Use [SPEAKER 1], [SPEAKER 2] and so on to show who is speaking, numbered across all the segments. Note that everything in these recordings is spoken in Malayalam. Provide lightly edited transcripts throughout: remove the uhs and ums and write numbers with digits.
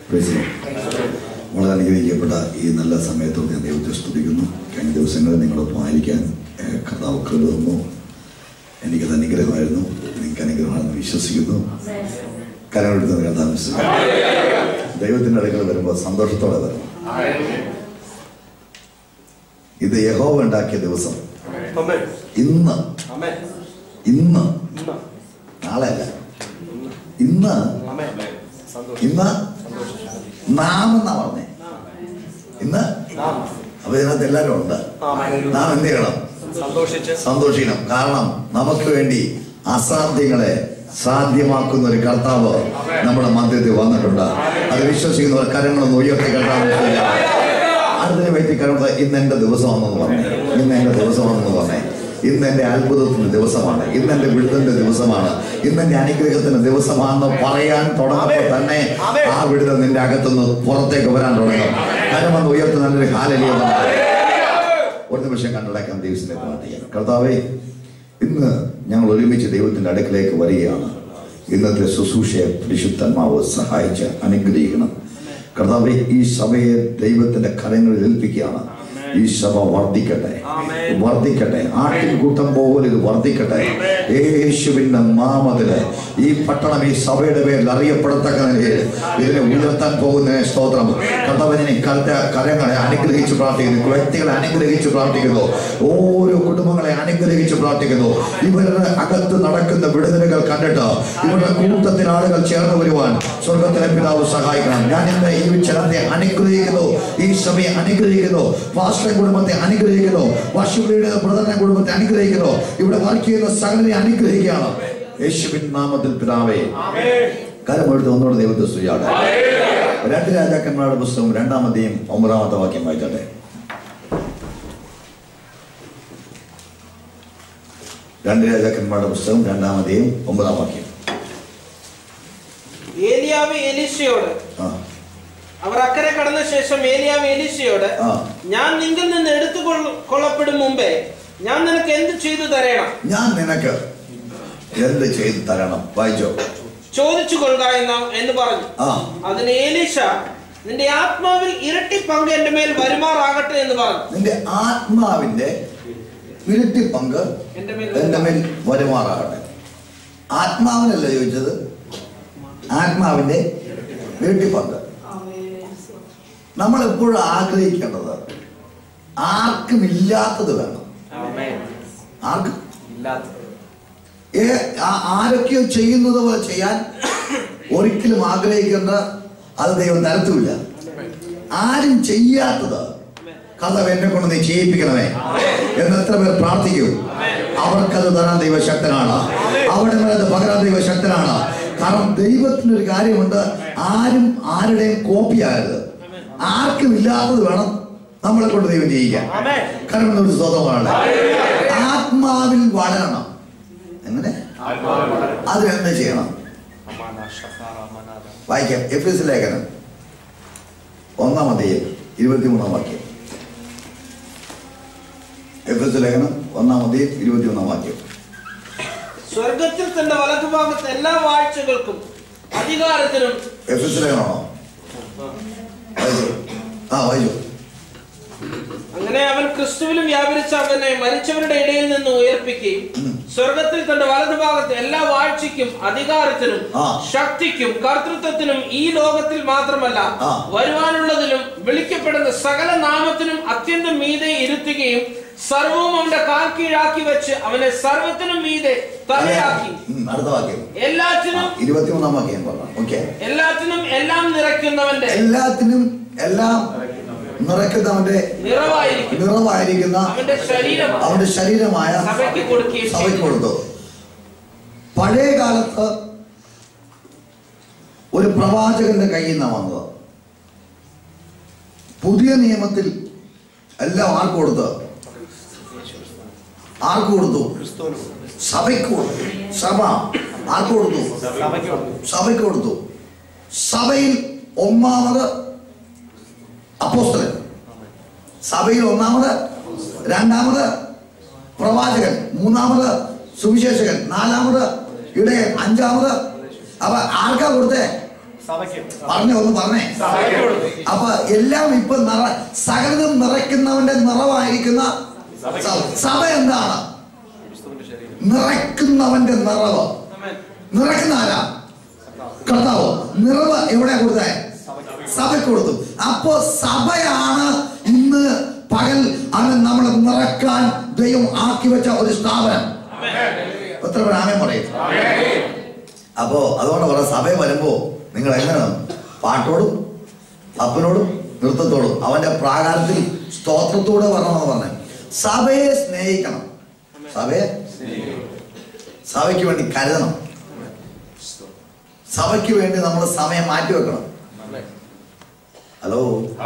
[SPEAKER 1] വളരെ അനുഗ്രഹിക്കപ്പെട്ട ഈ നല്ല സമയത്തും ഞാൻ ദൈവത്തെ സ്തുതിക്കുന്നു. കഴിഞ്ഞ ദിവസങ്ങളിൽ നിങ്ങളൊപ്പം ആയിരിക്കാൻ കർത്താവ് കൃപ തന്നു. എനിക്കത് അനുഗ്രഹമായിരുന്നു, നിങ്ങൾക്ക് അനുഗ്രഹമാണെന്ന് വിശ്വസിക്കുന്നു. കരങ്ങളെടുത്ത് കർത്താവ് ദൈവത്തിൻ്റെ അടുക്കൽ വരുമ്പോൾ സന്തോഷത്തോടെ വരണം. ഇത് യഹോവ ഉണ്ടാക്കിയ ദിവസം. ഇന്ന് നാളെയല്ല, ഇന്ന് നാം എന്നാ പറഞ്ഞേ. ഇന്ന് അപ്പൊ ഇതിനകത്ത് എല്ലാവരും ഉണ്ട്. നാം എന്ത് ചെയ്യണം? സന്തോഷിക്കണം. കാരണം നമുക്ക് വേണ്ടി അസാധ്യങ്ങളെ സാധ്യമാക്കുന്ന ഒരു കർത്താവ് നമ്മുടെ മധ്യത്തിൽ വന്നിട്ടുണ്ട്. അത് വിശ്വസിക്കുന്നവർ കരങ്ങളൊന്ന് ഉയർത്തി കർത്താവ് അതിനെ പറ്റി കരുണ. ഇന്ന് എന്റെ ദിവസമാണെന്ന് പറഞ്ഞേ, ഇന്ന് എന്റെ ദിവസമാണെന്ന് പറഞ്ഞേ. ഇന്ന് എന്റെ അത്ഭുതത്തിന്റെ ദിവസമാണ്, ഇന്ന് എന്റെ വിടുതലിന്റെ ദിവസമാണ്, ഇന്ന് എന്റെ അനുഗ്രഹത്തിന്റെ ദിവസമാണെന്ന് പറയാൻ തുടങ്ങുമ്പോൾ തന്നെ ആ വിടുതൽ നിന്റെ അകത്തുനിന്ന് പുറത്തേക്ക് വരാൻ തുടങ്ങും. കരമൊന്ന് ഉയർത്തി നല്ലൊരു ഹാലലിയ ഒരു നിമിഷം കണ്ടടക്കാൻ ദൈവത്തിനെ പ്രാർത്ഥിക്കാം. കർത്താവേ, ഇന്ന് ഞങ്ങൾ ഒരുമിച്ച് ദൈവത്തിന്റെ അടുക്കിലേക്ക് വരികയാണ്. ഇന്നത്തെ ശുശ്രൂഷയെ പരിശുദ്ധാത്മാവ് സഹായിച്ച് അനുഗ്രഹിക്കണം. കർത്താവേ, ഈ സഭയെ ദൈവത്തിന്റെ കരങ്ങളിൽ ഏൽപ്പിക്കുകയാണ്. ഈ സഭ വർദ്ധിക്കട്ടെ, വർദ്ധിക്കട്ടെ. ആട്ടിൻകൂട്ടം പോലെ ഇത് വർദ്ധിക്കട്ടെ. യേശുവിന്റെ നാമത്തില് ഈ പട്ടണം ഈ സഭയുടെ പേരിൽ അറിയപ്പെടത്തക്ക നിലയിൽ ഇതിനെ ഉയർത്താൻ പോകുന്നതിന് സ്തോത്രം. കർത്താവിനെ കരങ്ങളെ അനുഗ്രഹിച്ച് പ്രാർത്ഥിക്കുന്നു, വ്യക്തികളെ അനുഗ്രഹിച്ച് പ്രാർത്ഥിക്കുന്നു, ഓരോ കുടുംബങ്ങളെ അനുഗ്രഹിച്ച് പ്രാർത്ഥിക്കുന്നു. ഇവരുടെ അകത്ത് നടക്കുന്ന വിടുതലുകൾ കണ്ടിട്ട് ഇവരുടെ കൂട്ടത്തിൽ ആളുകൾ ചേർന്ന് വരുവാൻ സ്വർഗത്തിലെ പിതാവ് സഹായിക്കണം. ഞാൻ ഇന്ന് ഈ ജനത്തെ അനുഗ്രഹിക്കുന്നു, ഈ സഭയെ അനുഗ്രഹിക്കുന്നു, പാസ്റ്റർ കുടുംബത്തെ അനുഗ്രഹിക്കുന്നു, വർഷിപ്പിയുടെ പ്രധാന കുടുംബത്തെ അനുഗ്രഹിക്കുന്നു, ഇവിടെ വർക്ക് ചെയ്യുന്ന സകലനെ അനുഗ്രഹിക്കുകയാണ് യേശുവിൻ നാമത്തിൽ പിതാവേ. കരമെടുത്ത് ഒന്നോട് ദൈവത്തെ സ്തുതിയാണ്. 2 രാജാക്കന്മാരുടെ പുസ്തകം 2-ാം അധ്യായം 9-ാമത്തെ വാക്യം വായിച്ചോട്ടെ. 2 രാജാക്കന്മാരുടെ പുസ്തകം 2-ാം അധ്യായം 9-ാം വാക്യം.
[SPEAKER 2] ഏലിയാവ് എലീശയോട്, അവർ അക്കരെ കടന്ന ശേഷം ഏലിയാവ് എലീശയോട്, ഞാൻ നിങ്കിൽ നിന്ന് എടുത്തു കൊള്ളപ്പെടും മുമ്പേ ഞാൻ നിനക്ക് എന്ത് ചെയ്തു തരണം?
[SPEAKER 1] ഞാൻ നിനക്ക് എന്ത് ചെയ്തു തരണം? വായിച്ചോ.
[SPEAKER 2] ചോദിച്ചു കൊള്ളുക എന്ന് പറഞ്ഞു. അതിന് എലീശ, നിന്റെ ആത്മാവിൽ ഇരട്ടി പങ്ക് എന്റെ മേൽ വരുമാറാകട്ടെ എന്ന് പറഞ്ഞു.
[SPEAKER 1] നിന്റെ ആത്മാവിന്റെ ഇരട്ടി പങ്ക് എന്റെ മേൽ വരുമാറാകട്ടെ. ആത്മാവിനല്ല ചോദിച്ചത്, ആത്മാവിന്റെ ഇരട്ടി പങ്ക്. നമ്മൾ എപ്പോഴും ആഗ്രഹിക്കേണ്ടത് ആർക്കും ഇല്ലാത്തത് വേണം. ആർക്കും ആരൊക്കെയോ ചെയ്യുന്നത് പോലെ ചെയ്യാൻ ഒരിക്കലും ആഗ്രഹിക്കേണ്ട, അത് ദൈവം തരത്തുമില്ല. ആരും ചെയ്യാത്തത് കർത്താവ് എന്നെ കൊണ്ട് നീ ചെയ്യിപ്പിക്കണമേ എന്ന് എത്ര പേർ പ്രാർത്ഥിക്കും? അവർക്കത് തരാൻ ദൈവശക്തനാണ്, അവിടെ അത് പകരാൻ ദൈവശക്തനാണ്. കാരണം ദൈവത്തിനൊരു കാര്യമുണ്ട്, ആരും ആരുടെയും കോപ്പിയാകരുത്. ആർക്കും ഇല്ലാത്തത് വേണം നമ്മളെ കൊണ്ട് ദൈവം ചെയ്യിക്കാൻ. കാരണം ഒരു സ്വതമാണ് ആത്മാവിൽ വളരണം. എങ്ങനെ? അതിനെന്ത് ചെയ്യണം? വായിക്കാം. എഫെസ്യ ലേഖനം 1-ാം അധ്യായം 23-ാം വാക്യം. എഫെസ്യ ലേഖനം 1-ാം അധ്യായം 23-ാം വാക്യം.
[SPEAKER 2] സ്വർഗത്തിൽ തന്റെ വലതുഭാഗത്ത് എല്ലാ വാഴ്ചകൾക്കും അധികാരത്തിനും.
[SPEAKER 1] എഫെസ്യ ലേഖനമാണോ? വായിച്ചു.
[SPEAKER 2] അങ്ങനെ അവൻ ക്രിസ്തുവിലും വ്യാപരിച്ച അവനെ മരിച്ചവരുടെ ഇടയിൽ നിന്ന് ഉയർപ്പിക്കുകയും സ്വർഗത്തിൽ തന്റെ വലതുഭാഗത്ത് എല്ലാ വാഴ്ചയ്ക്കും അധികാരത്തിനും ശക്തിക്കും കർത്തൃത്വത്തിനും ഈ ലോകത്തിൽ മാത്രമല്ല വരുവാനുള്ളതിലും വിളിക്കപ്പെടുന്ന സകല നാമത്തിനും അത്യന്തം മീതെ ഇരുത്തുകയും സർവവും അവന്റെ കാൽ കീഴാക്കി വെച്ച് അവനെ സർവത്തിനും മീതെ തലയാക്കി എല്ലാറ്റിനും
[SPEAKER 1] 23-ാം വാക്യം
[SPEAKER 2] എല്ലാറ്റിനും എല്ലാം നിറയ്ക്കുന്നവന്റെ
[SPEAKER 1] നിറയ്ക്കുന്നവന്റെ നിറവായിരിക്കുന്ന അവന്റെ ശരീരമായ സഭയ്ക്ക് കൊടുത്തു. പഴയ കാലത്ത് ഒരു പ്രവാചകന്റെ കയ്യിൽ നിന്നാണ് വന്നത്. പുതിയ നിയമത്തിൽ എല്ലാം ആർക്ക് കൊടുത്തു? സഭയ്ക്ക് കൊടുത്തു. സഭ ആർക്ക് കൊടുത്തു? സഭയ്ക്ക് കൊടുത്തു. സഭയിൽ ഒന്നാമത് അപ്പോസ്തലൻ, സഭയിൽ ഒന്നാമത്, രണ്ടാമത് പ്രവാചകൻ, മൂന്നാമത് സുവിശേഷകൻ, നാലാമത് ഇടയൻ, അഞ്ചാമത്. അപ്പൊ ആർക്കാ കൊടുത്തേ? പറഞ്ഞേ, ഒന്ന് പറഞ്ഞേ. അപ്പൊ എല്ലാം ഇപ്പൊ സകലതും നിറയ്ക്കുന്നവന്റെ നിറവായിരിക്കുന്ന സഭ എന്താണ്? നിറയ്ക്കുന്നവന്റെ നിറവ്. നിറയ്ക്കുന്ന ആരാ? കർത്താവ്. നിറവ് എവിടെയാ കൊടുത്തേ? സഭയ്ക്ക് കൊടുത്തു. അപ്പോ സഭയാണ് ഇന്ന് പകൽ നമ്മളെ നിറക്കാൻ ദൈവം ആക്കി വെച്ച ഒരു സ്ഥാപനം. എത്ര പേര് ആമേൻ പറയും? അപ്പോ അതുകൊണ്ട് പറയാം, സഭ വരുമ്പോ നിങ്ങൾ എങ്ങനെ പാട്ടോടും അപ്പനോടും നൃത്തത്തോടും അവന്റെ പ്രാകാരത്തിൽ സ്തോത്രത്തോടെ വരണമെന്ന് പറഞ്ഞേ. സഭയെ സ്നേഹിക്കണം. സഭയ്ക്ക് വേണ്ടി കരുതണം. സഭയ്ക്ക് വേണ്ടി നമ്മൾ സമയം മാറ്റിവെക്കണം. ഹലോ,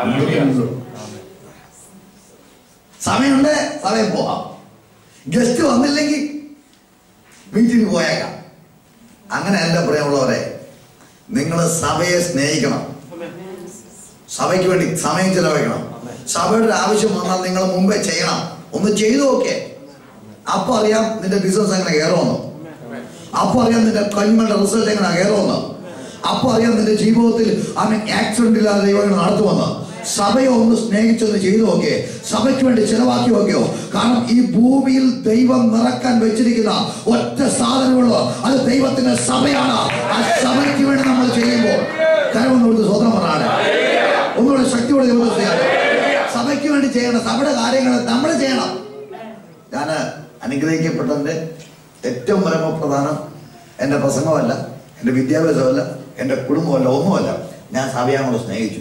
[SPEAKER 1] സമയമുണ്ട്, സമയം പോകാം. ഗസ്റ്റ് വന്നില്ലെങ്കിൽ മീറ്റിംഗ് പോയേക്കാം. അങ്ങനെ എന്റെ പ്രിയമുള്ളവരെ, നിങ്ങൾ സഭയെ സ്നേഹിക്കണം. സഭയ്ക്ക് വേണ്ടി സമയം ചെലവഴിക്കണം. സഭയുടെ ഒരു ആവശ്യം വന്നാൽ നിങ്ങൾ മുമ്പേ ചെയ്യണം. ഒന്ന് ചെയ്തു നോക്കേ. അപ്പൊ അറിയാം നിന്റെ ബിസിനസ് എങ്ങനെ കയറുമെന്ന്. അപ്പൊ അറിയാം നിന്റെ കൺമന്റെ റിസൾട്ട് എങ്ങനെ കയറുമെന്ന്. അപ്പൊ അറിയാം നിന്റെ ജീവിതത്തിൽ ആക്സിഡന്റ് ഇല്ലാതെ ദൈവം നടത്തുമെന്ന്. സഭയെ ഒന്ന് സ്നേഹിച്ചൊന്ന് ചെയ്തു നോക്കിയേ. സഭയ്ക്ക് വേണ്ടി ചെലവാക്കി നോക്കിയോ. കാരണം ഈ ഭൂമിയിൽ ദൈവം നിറക്കാൻ വെച്ചിരിക്കുന്ന ഒറ്റ സാധനമുള്ളൂ, അത് ദൈവത്തിന്റെ സഭയാണ്. ആ സഭയ്ക്ക് വേണ്ടി നമ്മൾ ചെയ്യുമ്പോൾ കരമൊന്നുകൊണ്ട് സ്വതന്ത്രം പറഞ്ഞാണ്. ഒന്നുകൂടെ ശക്തിയോടെ ദൈവത്തെ ചെയ്യണം. സഭയ്ക്ക് വേണ്ടി ചെയ്യണം. സഭയുടെ കാര്യങ്ങൾ നമ്മൾ ചെയ്യണം. ഞാൻ അനുഗ്രഹിക്കപ്പെട്ടതിന്റെ ഏറ്റവും പരമപ്രധാനം എൻ്റെ പ്രസംഗമല്ല, എൻ്റെ വിദ്യാഭ്യാസമല്ല, എൻ്റെ കുടുംബമല്ല, ഒന്നുമല്ല. ഞാൻ സഭയെ അങ്ങോട്ട് സ്നേഹിച്ചു.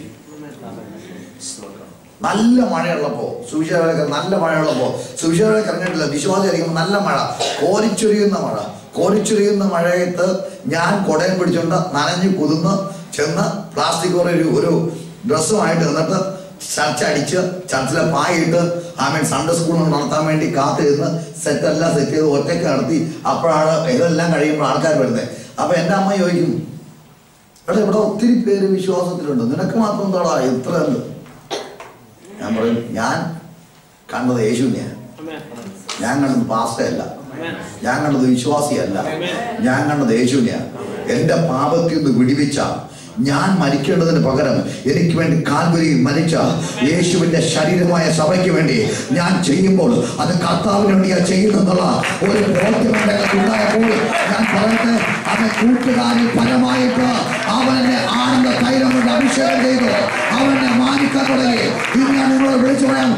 [SPEAKER 1] നല്ല മഴയുള്ളപ്പോ സുവിശേഷ നല്ല മഴയുള്ളപ്പോ സുവിശേഷം ഇറങ്ങിയിട്ടില്ല, വിശ്വാസിയായിരിക്കുമ്പോൾ നല്ല മഴ, കോരിച്ചൊരിയുന്ന മഴയത്ത് ഞാൻ കുടയും പിടിച്ചുകൊണ്ട് നനഞ്ഞു കുതിർന്ന് ചെന്ന് പ്ലാസ്റ്റിക് ഒരു ഡ്രസ്സുമായിട്ട് നിന്നിട്ട് ചർച്ചടിച്ച് ചർച്ചിലെ പായിട്ട് സൺഡേ സ്കൂൾ നടത്താൻ വേണ്ടി കാത്തിരുന്ന് സെറ്റെല്ലാം സെറ്റ് ചെയ്ത് ഒറ്റയ്ക്ക് നടത്തി. അപ്പോഴാണ് ഇതെല്ലാം കഴിയുമ്പോൾ ആൾക്കാർ വരുന്നത്. അപ്പൊ എൻ്റെ അമ്മ ചോദിക്കും, എടാ ഇവിടെ ഒത്തിരി പേര് വിശ്വാസത്തിലുണ്ട്, നിനക്ക് മാത്രം എന്താടാ എത്ര ഉണ്ട്? ഞാൻ പറയും, ഞാൻ കണ്ടത് യേശുവിനെയാണ്. ഞാൻ കണ്ടത് പാസ്റ്റയല്ല, ഞാൻ കണ്ടത് വിശ്വാസിയല്ല, ഞാൻ കണ്ടത് യേശുവിനെയാണ്. എൻ്റെ പാപത്തിൽ നിന്ന് വിടിവിച്ച, ഞാൻ മരിക്കേണ്ടതിന് പകരം എനിക്ക് വേണ്ടി കാൽവരിയിൽ മരിച്ച യേശുവിന്റെ ശരീരമായ സഭയ്ക്ക് വേണ്ടി ഞാൻ ചെയ്യുമ്പോൾ അത് കർത്താവിന് വേണ്ടിയാണ് ചെയ്യുന്നുള്ള ഒരു ബോധ്യമുണ്ടായപ്പോൾ ഞാൻ പറയട്ടെ, അത് കൂട്ടുകാരിൽ ഫലമായിട്ട് അവനെ ആനന്ദ തൈലം കൊണ്ട് അഭിഷേകം ചെയ്തു, അവനെ മാനിക്കാൻ തുടങ്ങി. ഇനി ഞാൻ നിങ്ങളെ വിളിച്ചു പറയാം,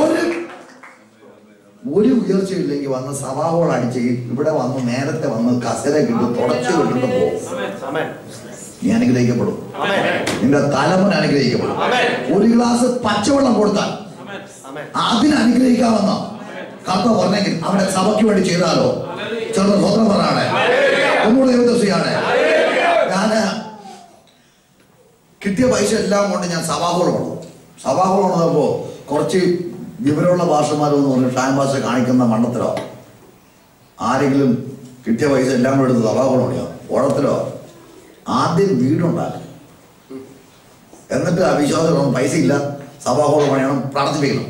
[SPEAKER 1] ഒരു ഉയർച്ചയില്ലെങ്കിൽ വന്ന് സഭാഹോൾ അടിച്ച് ഇവിടെ വന്ന് നേരത്തെ വന്ന് കസര കിട്ടും തുടച്ചു കിട്ടുന്നു പോകും. നീ അനുഗ്രഹിക്കപ്പെടും, നിന്റെ തലമുറ അനുഗ്രഹിക്കപ്പെടും. ഒരു ഗ്ലാസ് പച്ചവെള്ളം കൊടുത്താൽ അതിന് അനുഗ്രഹിക്കാമെന്ന കർത്താവ് പറഞ്ഞെങ്കിൽ അവിടെ സഭയ്ക്ക് വേണ്ടി ചെയ്താലോ? ചെറുപ്പം സ്വന്തം പറഞ്ഞാണ്, ഒന്നുകൂടെ ദൈവദർശിയാണ്. ഞാന് കിട്ടിയ പൈസ എല്ലാം കൊണ്ട് ഞാൻ സഭാഹോളം വന്നപ്പോ കുറച്ച് വിവരമുള്ള ഭാഷമാരെന്ന് പറഞ്ഞ് ടൈം പാസ് കാണിക്കുന്ന മണ്ണത്തിലോ ആരെങ്കിലും കിട്ടിയ പൈസ എല്ലാം കൂടെ എടുത്ത് സഭാഹോളം പണിയോ ഓഴത്തിലോ ആദ്യം വീടുണ്ടാക്കി, എന്നിട്ട് ആ വിശ്വാസം പൈസ ഇല്ല സഭാഹോളം പണിയണം, പ്രാർത്ഥിപ്പിക്കണം.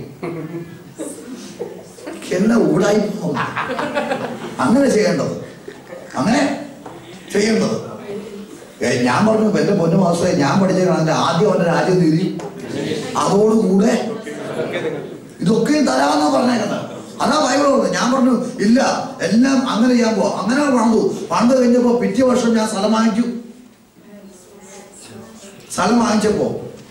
[SPEAKER 1] എന്നെ ഊടായി അങ്ങനെ ചെയ്യേണ്ടത്. ഞാൻ പറഞ്ഞു, എന്റെ പൊന്നു മാസത്തെ ഞാൻ പഠിച്ചേക്കാണ് ആദ്യം അവന്റെ രാജ്യനീതി, അതോടുകൂടെ ഇതൊക്കെയും തരാമെന്നാ പറഞ്ഞേക്കുന്നത്. അതാ ബൈബിൾ പറഞ്ഞത്. ഞാൻ പറഞ്ഞു ഇല്ല, എല്ലാം അങ്ങനെ ചെയ്യാൻ പോവാ. അങ്ങനെ പണ്ട് കഴിഞ്ഞപ്പോ പിറ്റേ വർഷം ഞാൻ സ്ഥലം വാങ്ങിച്ചപ്പോ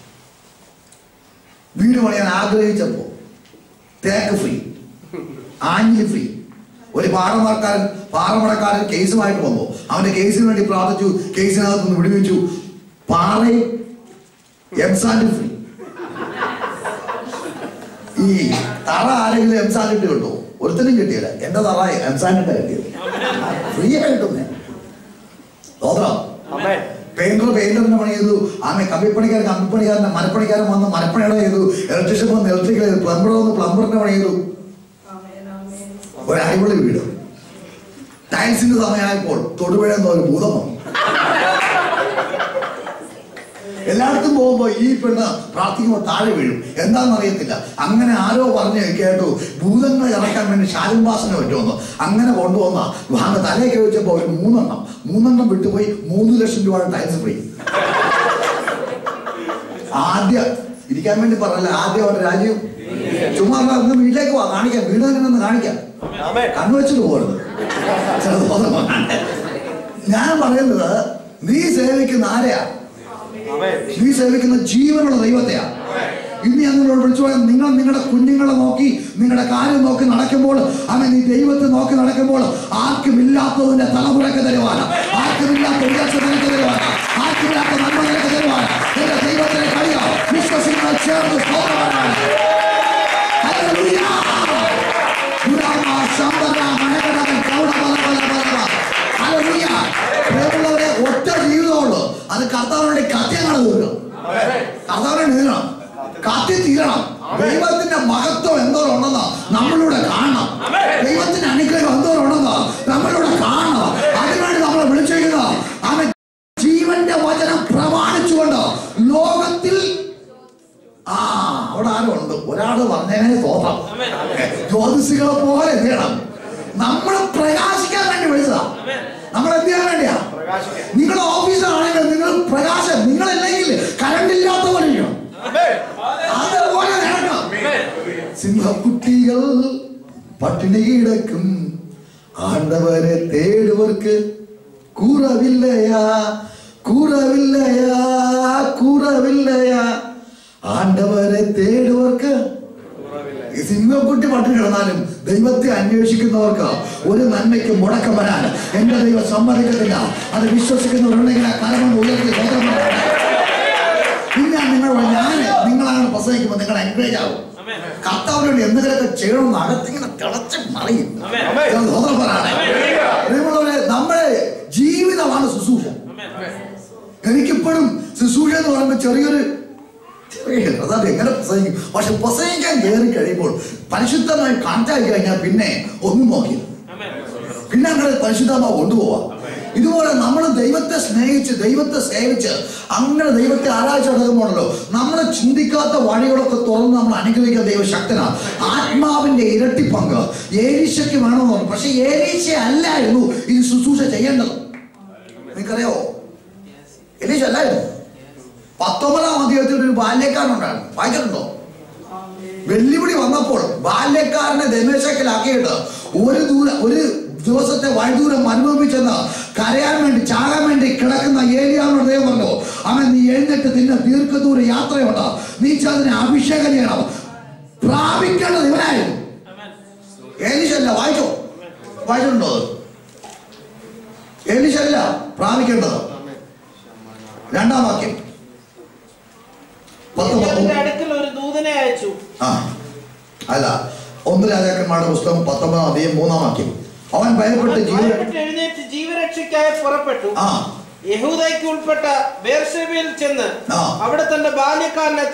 [SPEAKER 1] വീട് പണിയാൻ ആഗ്രഹിച്ചപ്പോ തേക്ക് ഫ്രീ, ആഞ്ഞിലി ഫ്രീ. ഒരു പാറമടക്കാരൻ കേസുമായിട്ട് വന്നു. അവന്റെ കേസിന് വേണ്ടി പ്രാർത്ഥിച്ചു, കേസിനകത്ത് നിന്ന് വിടുവിച്ചു. പാറയും എംസാൻഡ് ഫ്രീ. ഈ തറ ആരെങ്കിലും എംസാൻഡ് കിട്ടോ? ഒരുത്തനും കിട്ടിയില്ല. എന്റെ തറ എംസാൻഡിന്റെ കിട്ടിയത് ഫ്രീ ആയിട്ടൊന്നേ. പെയിന്ററിന്റെ പണി ചെയ്തു, കമ്പിപ്പണിക്കാരന്റെ മരപ്പണിക്കാരൻ വന്ന് മരപ്പണിയുടെ ചെയ്തു, ഇലക്ട്രീഷ്യൻ വന്ന് ഇലക്ട്രിക്കൽ ചെയ്തു, പ്ലംബർ വന്ന് പ്ലംബറിന്റെ പണി ചെയ്തു. ഒരു അടിപൊളി വീട്. ടൈൽസിന്റെ സമയമായപ്പോൾ തൊടുപുഴയെന്ന ഒരു ഭൂതം വന്നു. എല്ലായിടത്തും പോകുമ്പോ ഈ പെണ്ണ് പ്രാർത്ഥിക്കുമ്പോൾ താഴെ വീഴും, എന്താണെന്ന് അറിയത്തില്ല. അങ്ങനെ ആരോ പറഞ്ഞ് കേട്ടു ഭൂതങ്ങളെ ഇറക്കാൻ വേണ്ടി ശാലുംബാസന പറ്റുമെന്ന്. അങ്ങനെ കൊണ്ടുവന്ന തലയൊക്കെ വെച്ചപ്പോ ഒരു മൂന്നെണ്ണം വിട്ടുപോയി. 3 ലക്ഷം രൂപ ടൈൽസ് ഫ്രീ. ആദ്യം ഇരിക്കാൻ വേണ്ടി പറഞ്ഞല്ല, ആദ്യം അവരുടെ രാജ്യം. ചുമ്മാ വീട്ടിലേക്ക് പോവാ, കാണിക്കാം, വീട് തന്നെ കാണിക്കാം, കണ്ണുവെച്ചിട്ട് പോകരുത്. ഞാൻ പറയുന്നത്, നീ സേവിക്കുന്ന ആരെയാ? നീ സേവിക്കുന്ന ജീവനുള്ള ദൈവത്തെയാ. ഇനി ഞങ്ങളോട് വിളിച്ചു പറയാം, നിങ്ങൾ നിങ്ങളുടെ കുഞ്ഞുങ്ങളെ നോക്കി, നിങ്ങളുടെ കാര്യം നോക്കി നടക്കുമ്പോൾ, അങ്ങനെ ഈ ദൈവത്തെ നോക്കി നടക്കുമ്പോൾ, ആർക്കുമില്ലാത്തതിന്റെ തലമുറക്ക് തരുവാണ്, ആർക്കുമില്ലാത്ത ഉയർച്ച നിനക്ക് തരുവാണ്, ആർക്കുമില്ലാത്ത നന്മ നിനക്ക് തരുവാണ്. എന്റെ ദൈവത്തിനെ കഴിയാം, വിശ്വസിക്കാൻ ചേർന്ന് ഒറ്റ ജീവിതമുള്ളൂ. അത് കർത്താവിന്റെ കഥയാണ് തീരണം, കർത്താവിനെ നീങ്ങണം, കത്തി തീരണം. ദൈവത്തിന്റെ മഹത്വം എന്തോരുണ്ടെന്ന് നമ്മളിലൂടെ കാണണം, ദൈവത്തിന്റെ അനുഗ്രഹം എന്തോരുണ്ടെന്ന് നമ്മളിലൂടെ കാണണം. അതിനുവേണ്ടി നമ്മളെ വിളിച്ചിരിക്കുന്നത് അവൻ ജീവന്റെ വചനം പ്രമാണിച്ചുകൊണ്ട് ലോകത്തിൽ അവിടെ ആരും ഉണ്ട്. ഒരാള് പറഞ്ഞതിനെ തോന്നാം, ജ്യോതിഷികളെ പോലെ എന്ത് ചെയ്യണം? നമ്മൾ പ്രകാശിക്കാൻ വേണ്ടി വിളിച്ചതാ. നമ്മൾ എന്ത് ചെയ്യാൻ വേണ്ടിയാ? നിങ്ങളുടെ ഓഫീസിലാണെങ്കിൽ നിങ്ങൾ പ്രകാശം, നിങ്ങളല്ലെങ്കിൽ കറണ്ട് ഇല്ലാത്ത പോലെ ഇരിക്കണം, അതുപോലെ നടക്കണം. സിംഹക്കുട്ടികൾ പട്ടിണി കിടക്കും, ആണ്ടവരെ തേടുവർക്ക് കുറവില്ലയാ, കുറവില്ലയാ, കുറവില്ലയാ. ആണ്ടവരെ തേടുവർക്ക്. സിംഹക്കുട്ടി പട്ടിണി കിടന്നാലും ദൈവത്തെ അന്വേഷിക്കുന്നവർക്ക് ഒരു നന്മയ്ക്ക് മുടക്കം വരാൻ എന്റെ ദൈവം സമ്മതിക്കത്തില്ല. അത് വിശ്വസിക്കുന്നവരുണ്ടെങ്കിൽ ആ കരമൊന്ന് ഉയർത്തി പിന്നെ നിങ്ങളാണ് പ്രസംഗിക്കുമ്പോൾ നിങ്ങൾ എൻകറേജ് ആവും. കർത്താവിനോട് എന്തെങ്കിലുമൊക്കെ ചെയ്യണമെന്ന് അകത്തിങ്ങനെ തിളച്ച് മറിയും. നമ്മുടെ ജീവിതമാണ് ശുശ്രൂഷ. എനിക്കിപ്പോഴും ശുശ്രൂഷ എന്ന് പറയുമ്പോൾ ചെറിയൊരു അതാണ് എങ്ങനെ പ്രസംഗിക്കും. പക്ഷെ പ്രസംഗിക്കാൻ കയറി കഴിയുമ്പോൾ പരിശുദ്ധമായി കാറ്റായി കഴിഞ്ഞാൽ പിന്നെ ഒന്നും നോക്കില്ല, പിന്നെ അങ്ങനെ പരിശുദ്ധമായി കൊണ്ടുപോവാം. ഇതുപോലെ നമ്മൾ ദൈവത്തെ സ്നേഹിച്ച് ദൈവത്തെ സേവിച്ച് അങ്ങനെ ദൈവത്തെ ആരാധിച്ച് നടക്കുമ്പോഴല്ലോ നമ്മളെ ചിന്തിക്കാത്ത വഴികളൊക്കെ തുറന്ന് നമ്മൾ അനുഗ്രഹിക്കാൻ ദൈവ ശക്തനാണ്. ആത്മാവിന്റെ ഇരട്ടി പങ്ക് ഏലീശയ്ക്ക് വേണമെന്ന് പറഞ്ഞു. പക്ഷെ ഏലീശ അല്ലായിരുന്നു ഇത് ശുശ്രൂഷ ചെയ്യേണ്ടത്. നിങ്ങൾക്കറിയോ? ഏലീശ അല്ലായിരുന്നു. 19-ാം അധ്യായത്തിൽ ഒരു ബാല്യക്കാരനുണ്ടായിരുന്നു, വായിച്ചിട്ടുണ്ടോ? വെല്ലുവിളി വന്നപ്പോൾ ബാല്യക്കാരനെ ദമേശക്കിലാക്കിയിട്ട് ഒരു ദിവസത്തെ വഴിദൂരം മരുഭൂമിച്ചെന്ന് കരയാൻ വേണ്ടി ചാകാൻ വേണ്ടി കിടക്കുന്ന ഏലിയാവിനോട് ദൈവം പറഞ്ഞു, അവൻ നീ എഴുന്നേറ്റ് നിന്നെ ദീർഘദൂര യാത്രയുണ്ട്, നീ അതിനെ അഭിഷേകം ചെയ്യണം. പ്രാപിക്കേണ്ടത് ഇവനായിരുന്നു, ഏലീശല്ല. വായിച്ചിട്ടുണ്ടോ? ഏലീശല്ല പ്രാപിക്കേണ്ടത്. 2-ാം വാക്യം. അല്ല, 1 രാജാക്കന്മാരുടെ പുസ്തകം 19-ാം അധ്യായം 3-ാം വാക്യം. അവൻ ഭയപ്പെട്ട്
[SPEAKER 2] എഴുന്നേറ്റ് ജീവരക്ഷയ്ക്കായി പുറപ്പെട്ടു. യഹൂദയ്ക്ക് ഉൾപ്പെട്ട ബേർശേബയിൽ ചെന്ന് അവിടെ തന്നെ ബാല്യക്കാരനെ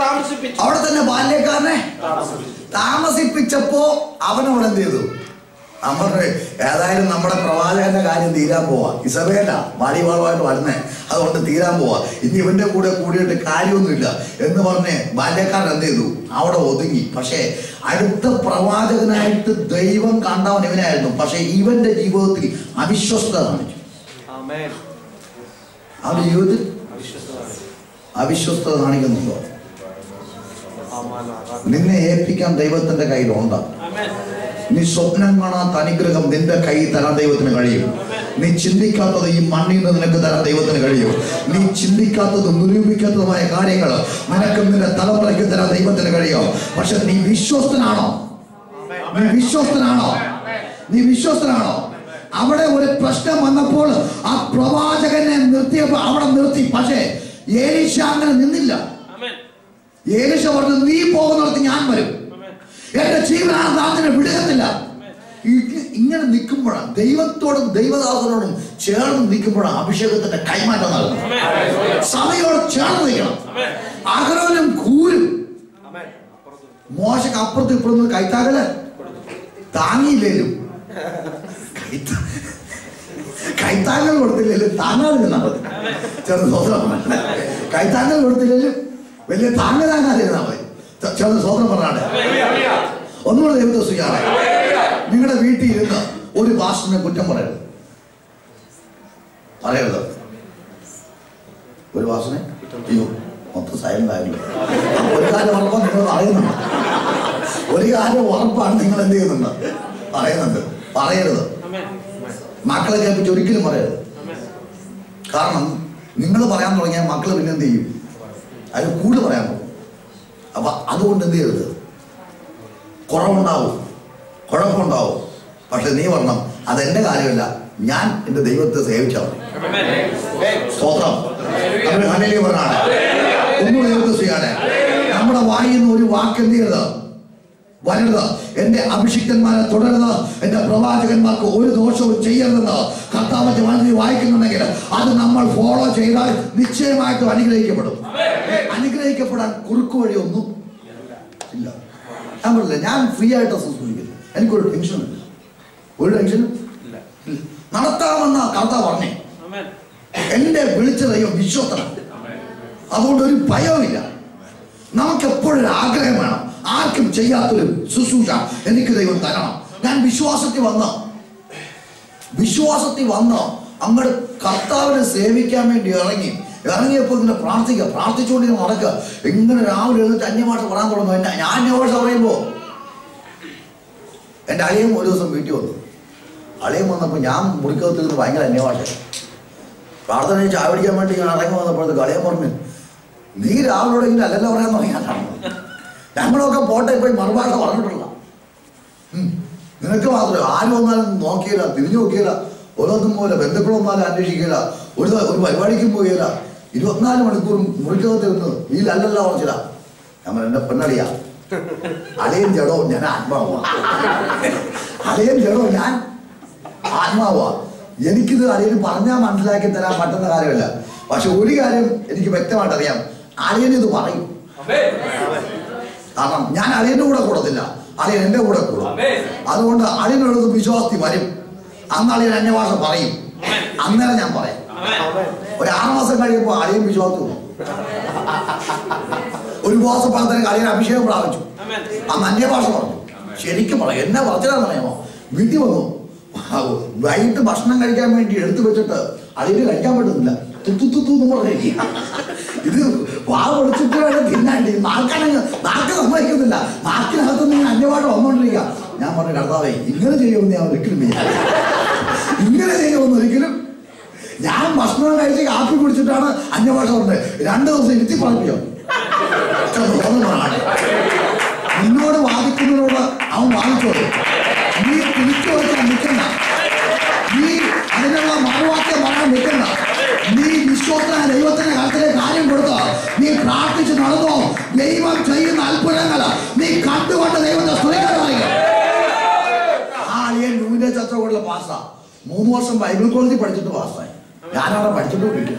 [SPEAKER 1] താമസിപ്പിച്ചപ്പോ അവനോട് എന്ത് ചെയ്തു? ഏതായാലും നമ്മുടെ പ്രവാചകന്റെ കാര്യം തീരാൻ പോവാ. ഇസബേല വാടിവാളുമായിട്ട് വരുന്നേ, അതുകൊണ്ട് തീരാൻ പോവാ. ഇനി ഇവന്റെ കൂടെ കൂടിയിട്ട് കാര്യമൊന്നുമില്ല എന്ന് പറഞ്ഞ് ബാല്യക്കാരൻ എന്ത് ചെയ്തു? അവിടെ ഒതുങ്ങി. പക്ഷേ അടുത്ത പ്രവാചകനായിട്ട് ദൈവം കണ്ടവൻ ഇവനായിരുന്നു. പക്ഷെ ഇവന്റെ ജീവിതത്തിൽ അവിശ്വസ്തത കാണിച്ചു. അവന്റെ ജീവിതത്തിൽ അവിശ്വസ്തത കാണിക്കുന്നുണ്ടോ? നിന്നെ ഏൽപ്പിക്കാൻ ദൈവത്തിന്റെ കയ്യിലുണ്ട്. നീ സ്വപ്നം കാണാത്ത അനുഗ്രഹം നിന്റെ കയ്യിൽ തരാൻ ദൈവത്തിന് കഴിയും. നീ ചിന്തിക്കാത്തത് ഈ മണ്ണിൽ നിന്ന് നിനക്ക് തരാൻ ദൈവത്തിന് കഴിയും. നീ ചിന്തിക്കാത്തതും നിരൂപിക്കാത്തതുമായ കാര്യങ്ങൾ നിനക്ക് നിന്റെ തലമുറയ്ക്ക് തരാൻ ദൈവത്തിന് കഴിയും. പക്ഷെ നീ വിശ്വസ്തനാണോ? നീ വിശ്വസ്തനാണോ? അവിടെ ഒരു പ്രശ്നം വന്നപ്പോൾ ആ പ്രവാചകനെ നിർത്തിയപ്പോൾ അവിടെ നിർത്തി. പക്ഷേ ഏലീശ അങ്ങനെ നിന്നില്ല. ഏലീശ പറഞ്ഞു, നീ പോകുന്നിടത്ത് ഞാൻ വരും, എന്റെ ജീവനാണ് നാഥനെ വിടുകത്തില്ല. ഇങ്ങനെ നിൽക്കുമ്പോഴാണ് ദൈവത്തോടും ദൈവദാസനോടും ചേർന്ന് നിൽക്കുമ്പോഴാണ് അഭിഷേകത്തിന്റെ കൈമാറ്റം നടക്കുന്നത്. സഭയോട് ചേർന്ന് നിൽക്കണം. അഹരോനും കൂരും മോശക്ക് അപ്പുറത്തും ഇപ്പുറത്തും കൈത്താകള് താങ്ങിയില്ലേലും കൈത്താങ്ങൾ കൊടുത്തില്ലേലും താങ്ങാതെ നടത്തി ചെറുത് സ്വതന്ത്രം. കൈത്താങ്ങൾ കൊടുത്തില്ലേലും വലിയ താങ്ങാതിരുന്നാ മതി. ചെറുത് സ്വതന്ത്രം പറഞ്ഞാണ്. ഒന്നുകൂടെ ദൈവത്തെ സ്തുതിക്കാം. നിങ്ങളുടെ വീട്ടിൽ ഇരുന്ന് ഒരു പാസ്റ്ററിനെ കുറ്റം പറയരുത്. ഒരു പാസ്റ്ററിനെ മൊത്തം സൈലന്റ് ആയല്ലോ. ഒരു കാര്യം ഉറപ്പാണ് നിങ്ങൾ പറയുന്നുണ്ട്. ഒരു കാര്യം ഉറപ്പാണ് നിങ്ങൾ എന്ത് ചെയ്യുന്നുണ്ട്, പറയുന്നുണ്ട്. പറയരുത്. മക്കളെ കേൾപ്പിച്ച് ഒരിക്കലും പറയരുത്. കാരണം നിങ്ങൾ പറയാൻ തുടങ്ങിയാൽ മക്കൾ പിന്നെ എന്ത് ചെയ്യും, അതിൽ കൂടുതൽ പറയാൻ പോകും. അപ്പൊ അതുകൊണ്ട് എന്ത് ചെയ്യരുത്, കുറവുണ്ടാവും, കുഴപ്പമുണ്ടാവും. പക്ഷെ നീ പറഞ്ഞണം അതെന്റെ കാര്യമല്ല, ഞാൻ എന്റെ ദൈവത്തെ സേവിച്ചാൽ മതി. സ്തോത്രം. പറഞ്ഞാണ് ഒന്നും ദൈവത്തെ ചെയ്യാതെ നമ്മുടെ വായിൽ നിന്ന് ഒരു വാക്ക് എന്ത് ചെയ്യരുത്, വരരുത്. എന്റെ അഭിഷിക്തന്മാരെ തുടരുത്, എന്റെ പ്രവാചകന്മാർക്ക് ഒരു ദോഷവും ചെയ്യരുതെന്ന് കർത്താവിന്റെ വചനം വായിക്കുന്നുണ്ടെങ്കിൽ അത് നമ്മൾ ഫോളോ ചെയ്താൽ നിശ്ചയമായിട്ടും അനുഗ്രഹിക്കപ്പെടും. അനുഗ്രഹിക്കപ്പെടാൻ കുറുക്കു വഴിയൊന്നും ഇല്ല. ഞാൻ പറഞ്ഞില്ല, ഞാൻ ഫ്രീ ആയിട്ട് ശുശ്രൂഷിക്കുന്നു, എനിക്കൊരു ടെൻഷനും ഇല്ല, ഒരു ടെൻഷനും ഇല്ല. നടത്താമെന്ന കർത്താവ് പറഞ്ഞേ. എന്റെ വിളിച്ച ദൈവം വിശ്വസ്തനാണ്, അതുകൊണ്ട് ഒരു ഭയവുമില്ല. നമുക്ക് എപ്പോഴും ഒരു ആഗ്രഹം വേണം, ആർക്കും ചെയ്യാത്തൊരു ശുശ്രൂഷ എനിക്ക് ദൈവം തരണം. ഞാൻ വിശ്വാസത്തിൽ വന്ന് അങ്ങോട്ട് കർത്താവിനെ സേവിക്കാൻ വേണ്ടി ഇറങ്ങിയപ്പോൾ ഇങ്ങനെ പ്രാർത്ഥിച്ചുകൊണ്ട് നടക്കുക. ഇങ്ങനെ രാവിലെ എഴുന്നിട്ട് അന്യഭാഷ പറയാൻ തുടങ്ങും. ഞാൻ അന്യഭാഷ പറയുമ്പോ എൻ്റെ അളിയൻ ഒരു ദിവസം വീട്ടിൽ വന്നു. അളിയൻ വന്നപ്പോൾ ഞാൻ മുറിക്കകത്തിൽ നിന്ന് ഭയങ്കര അന്യഭാഷ പ്രാർത്ഥന ചായ പിടിക്കാൻ വേണ്ടി ഞാൻ ഇറങ്ങി വന്നപ്പോഴത്തേക്ക് അളിയൻ പറഞ്ഞു, നീ രാവിലെ ഇങ്ങനെ അല്ലല്ലോ പറയാൻ തുടങ്ങിയാലാണ്. ഞങ്ങളൊക്കെ പോട്ടെ പോയി മറുഭാഷ പറഞ്ഞിട്ടുള്ള നിനക്ക് മാത്രമേ ആരും വന്നാലും നോക്കിയില്ല, തിരിഞ്ഞു നോക്കിയില്ല, ഓരോന്നും പോലെ ബന്ധുക്കൾ വന്നാലും അന്വേഷിക്കില്ല, ഒരു പരിപാടിക്കും പോയില്ല. 24 മണിക്കൂറും മുറിക്കകത്ത് നിന്ന് വീലല്ലല്ലോ കുറച്ചില്ല. ഞാൻ എന്റെ പെണ്ണളിയാ, അളിയൻ ജഡോ ഞാൻ ആത്മാവാ, അളിയൻ ജഡോ ഞാൻ ആത്മാവാ. എനിക്കിത് അളിയന് പറഞ്ഞാൽ മനസ്സിലാക്കി തരാൻ പറ്റുന്ന കാര്യമല്ല. പക്ഷെ ഒരു കാര്യം എനിക്ക് വ്യക്തമായിട്ട് അറിയാം, അളിയനിത് പറയും. കാരണം ഞാൻ അളിയന്റെ കൂടെ കൂടത്തില്ല, അളിയൻ എന്റെ കൂടെ കൂടും. അതുകൊണ്ട് അളിയനുള്ളത് വിശ്വാസത്തിൽ വരും. അന്ന് അളിയൻ അന്യഭാഷ പറയും, അന്നേരം ഞാൻ പറയും. ഒരു 6 മാസം കഴിയുമ്പോൾ അളിയൻ വിശ്വാസത്തിൽ വന്നു. ഒരു മാസം പറഞ്ഞ അളിയൻ അഭിഷേകം പ്രാപിച്ചു, അന്ന് അന്യഭാഷ പറഞ്ഞു. ശരിക്കും പറയാം, എന്നെ പറഞ്ഞാന്നറിയാമോ, വീട്ടിൽ വന്നു വൈകിട്ട് ഭക്ഷണം കഴിക്കാൻ വേണ്ടി എടുത്തു വെച്ചിട്ട് അളിയന് കഴിക്കാൻ പറ്റുന്നില്ല. ഇത് വാ പൊളിച്ചിട്ട് വേണം തിന്നാണ്ടി, നാക്ക് സമ്മതിക്കുന്നില്ല, നാക്കിനകത്ത് നിന്ന് അന്യഭാഷ വന്നോണ്ടിരിക്കുക. ഞാൻ പറഞ്ഞു, കർത്താവേ ഇങ്ങനെ ചെയ്യുമെന്ന് ഞാൻ ഒരിക്കലും ഇങ്ങനെ ചെയ്യുമെന്ന് ഒരിക്കലും. ഞാൻ ഭക്ഷണം കഴിച്ച് കാപ്പി കുടിച്ചിട്ടാണ് അന്യഭാഷ പറഞ്ഞത്. 2 ദിവസം ഇരുത്തി പറഞ്ഞോ. നിന്നോട് വാദിക്കുന്നതിനോട് അവൻ വാദിച്ചോളൂ. നീ തിരിച്ചു വെച്ചാൽ നിൽക്കണ്ട, നീ അതിനുള്ള മറുവാക്യം പറയാൻ നിൽക്കണ്ട. നീ വിശ്വാസ ദൈവത്തിന്റെ കാര്യത്തിലെ കാര്യം കൊടുത്തോ, നീ പ്രാർത്ഥിച്ച് നടന്നോ, ദൈവം ചെയ്യുന്ന അത്ഭുതങ്ങൾ നീ കണ്ടുകൊണ്ട് ദൈവത്തെ സ്തുതിക്കാൻ. ആ അളിയൻ ന്യൂവിന്റെ ചർച്ചകളുടെ പാസ്സാ 3 വർഷം ബൈബിൾ കോളേജിൽ പഠിച്ചിട്ട് പാസ്സായി. ഞാനവിടെ പഠിച്ചിട്ടുമില്ല.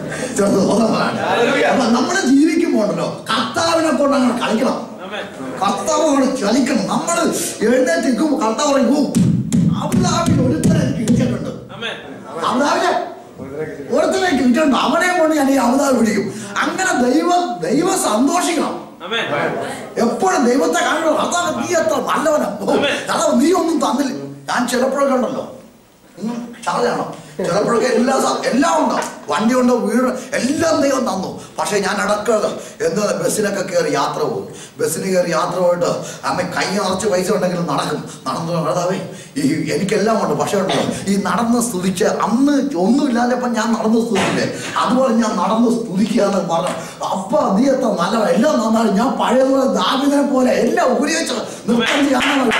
[SPEAKER 1] അപ്പൊ നമ്മള് ജീവിക്കുമ്പോണ്ടല്ലോ കർത്താവിനെ കൊണ്ട് അങ്ങനെ കളിക്കണം, കർത്താവ് കൊണ്ട് ചലിക്കണം. നമ്മൾ എഴുന്നേറ്റിരിക്കും, കർത്താവ് പറയും അബുദാബിയിൽ ഒരുത്തരെ കിട്ടിയിട്ടുണ്ട്, അബുദാബിലെ ഒരുത്തരെ കിട്ടിയിട്ടുണ്ട്, അവനെ കൊണ്ട് ഞാൻ ഈ അബുദാബി പിടിക്കും. അങ്ങനെ ദൈവം സന്തോഷിക്കണം. എപ്പോഴും ദൈവത്തെ കാണണം. കർത്താവ് നീ എത്ര നല്ലവനാ, കർത്താവ് നീ ഒന്നും തന്നില്ല. ഞാൻ ചിലപ്പോഴൊക്കെ ഉണ്ടല്ലോ ചാർജാണോ, ചിലപ്പോഴൊക്കെ എല്ലാം ഉണ്ടോ, വണ്ടി ഉണ്ടോ, വീട് എല്ലാം ദൈവം തന്നു. പക്ഷെ ഞാൻ അടക്കുക എന്താ ബസ്സിനൊക്കെ കയറി യാത്ര പോകും. ബസ്സിന് കയറി യാത്ര പോയിട്ട് അമ്മ കൈ നിറച്ച് പൈസ ഉണ്ടെങ്കിലും നടന്നു കർത്താവേ എനിക്കെല്ലാം ഉണ്ട്. പക്ഷെ ഉണ്ടല്ലോ ഈ നടന്ന് സ്തുതിച്ച് അന്ന് ഒന്നുമില്ലാത്തപ്പം ഞാൻ നടന്ന് സ്തുതിച്ചില്ലേ, അതുപോലെ ഞാൻ നടന്ന് സ്തുതിക്കാന്ന് പറഞ്ഞു. അപ്പൊ നീ എത്ര നല്ലവ, എല്ലാം നന്നാണ്. ഞാൻ പഴയതുപോലെ ദാവീദിനെ പോലെ എല്ലാം ഉപയോഗിച്ച് നൃത്തം ചെയ്യാൻ